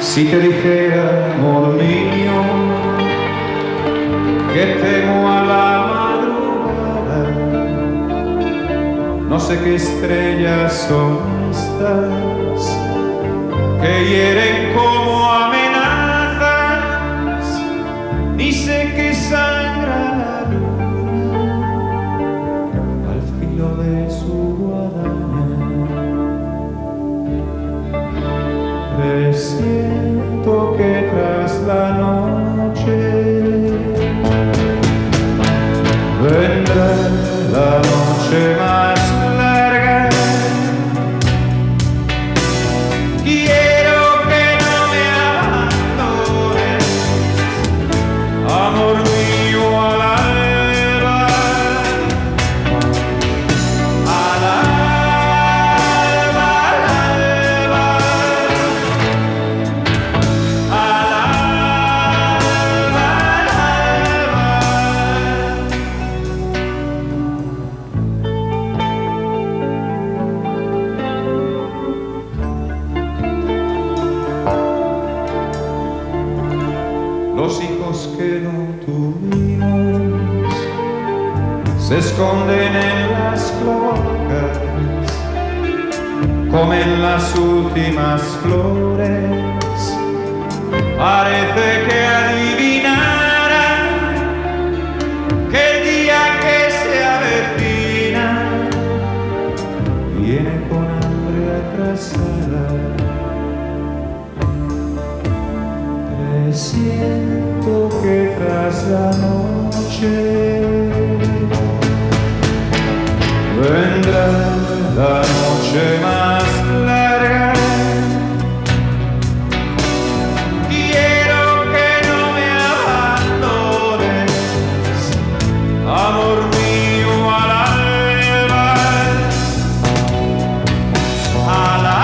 Si te dijera, amor mío, que temo a la madrugada, no sé qué estrellas son estas que hieren como amenazas, ni sé qué sangra la luna al filo de su guadaña. Presiento que tras la noche vendrá la noche más larga. Quiero que no me abandones, amor mío, al alba, al alba, al alba, al alba, Los hijos que no tuvimos se esconden en las cloacas, comen las últimas flores, parece que adivinaran que el día que se avecina viene con hambre atrasada. Siento que tras la noche vendrá la noche más larga. Quiero que no me abandones, amor mío, al alba, al alba.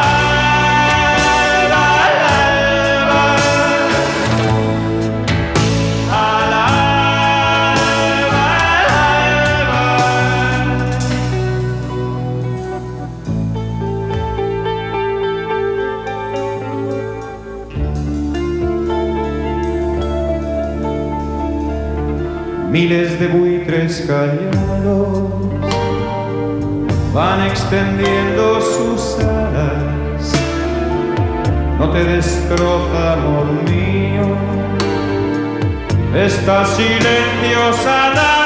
Miles de buitres callados van extendiendo sus alas. No te destroza, amor mío, esta silenciosa